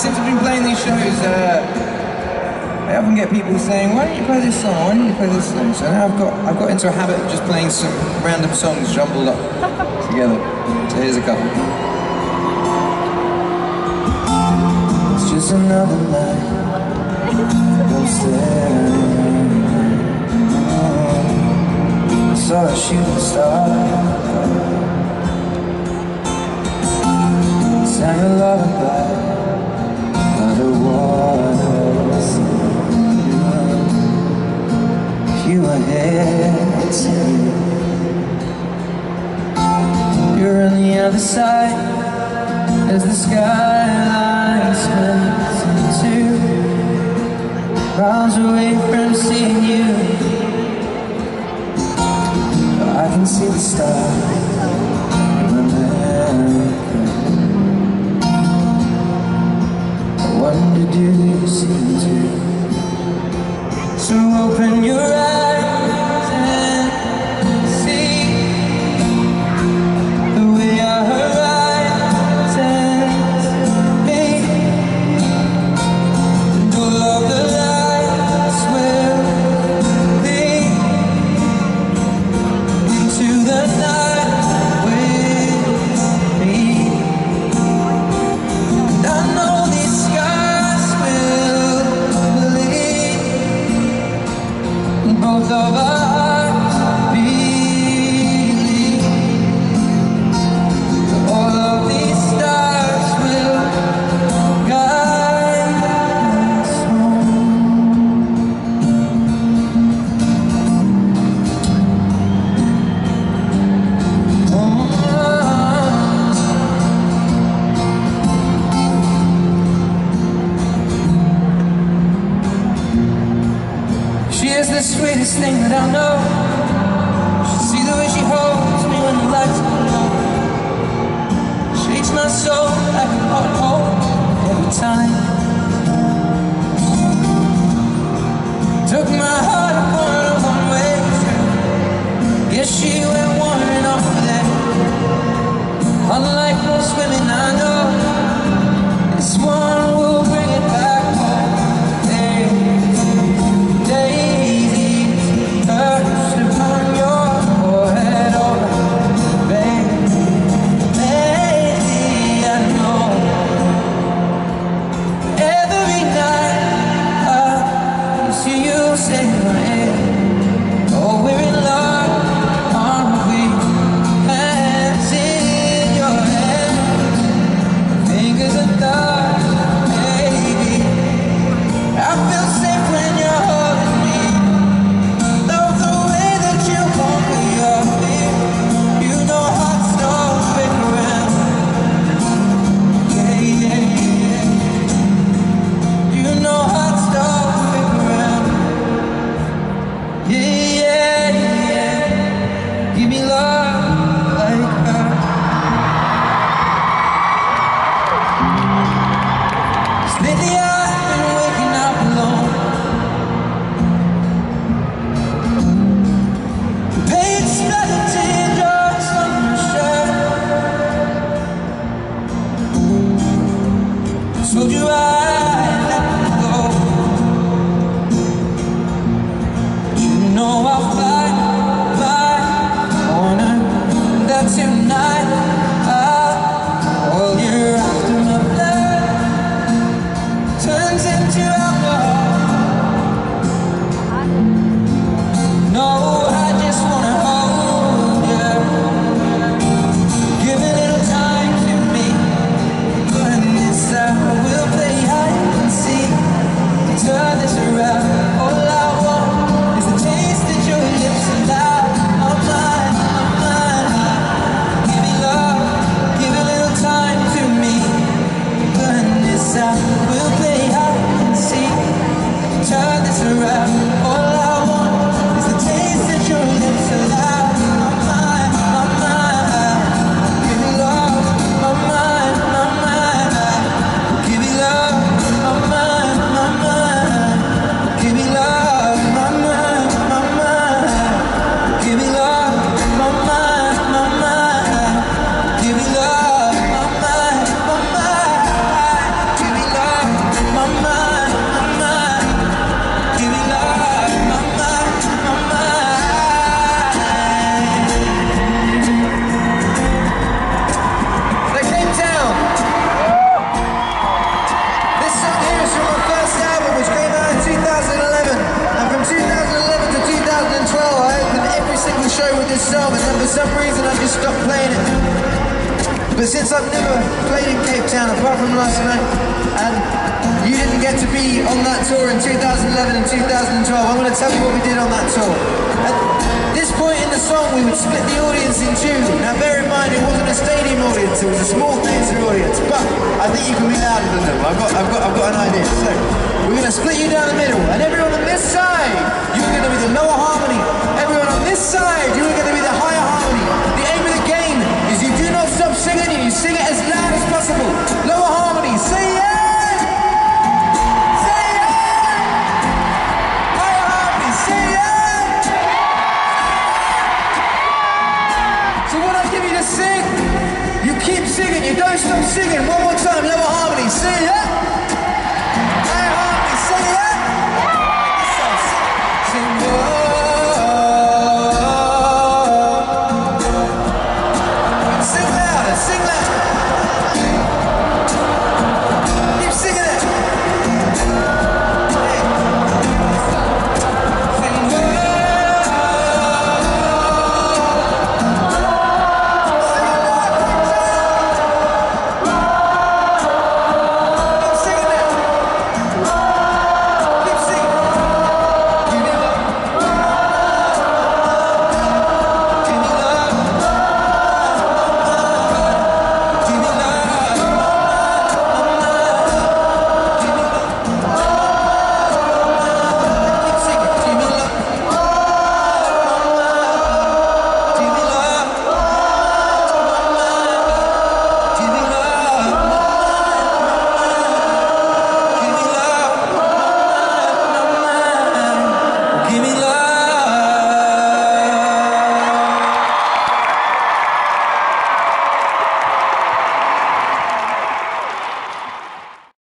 since I've been playing these shows, I often get people saying, why don't you play this song, why don't you play this song? So now I've got into a habit of just playing some random songs jumbled up together. So here's a couple. It's just another night, I'm staring. I saw a shooting star, sang a lullaby by the water. If you were here too, you're on the other side as the skyline splits in two, miles away from seeing you. I can see the stars in America. I wonder, do you see me too? So open your eyes and see the way our horizons meet, and all of the lights will lead into the night with me. And I know these skies will lead both of us believe all of these stars will guide us home. She is the sweetest thing that I know. You should see the way she holds me when the lights are low. Shakes my soul like a hot hole every time. Took my heart upon a one-way trip. Guess she went wandering off there. Unlike most women I know, this one will bring it back home. Told you I'd let you go. You know I'll fly corner that tonight all your after my blood turns into alcohol. No, I just wanna hold you. Give a little time to me, but this I will play high. this song, and then for some reason I just stopped playing it. But since I've never played in Cape Town apart from last night, and you didn't get to be on that tour in 2011 and 2012, I'm going to tell you what we did on that tour. At this point in the song, we would split the audience in two. Now bear in mind, it wasn't a stadium audience, it was a small theatre audience, but I think you can be louder than them. I've got an idea. So we're going to split you down the middle, and everyone on this side, you're going to be the lower harmony. Everyone on this side, you're going to be the higher harmony. The aim of the game is you do not stop singing, you sing it as loud as possible.